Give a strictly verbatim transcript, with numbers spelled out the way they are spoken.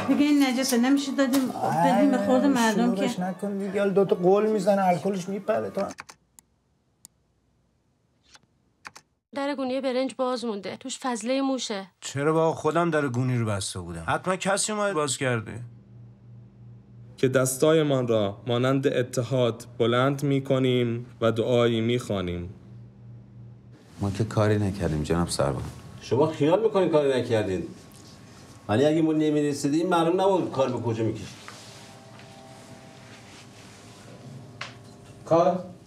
دیگه این نجسه نمیشه دادیم بدیم به خود مردم که شلوغش نکن دیگه. دو تا قول میزنه الکلش میپره تو. در گونی برنج باز مونده. توش فضله موشه. چرا با خودم در گونی رو بسته بودم؟ حتما کسی اومد باز کرده. که دستایمان را مانند اتحاد بلند می‌کنیم و دعایی می‌خوانیم. ما که کاری نکردیم جناب سروان. شما خیال میکنین کاری نکردین، ولی اگه ما نمی‌رسیدیم معلوم نبود کار به کجا میکشید. کار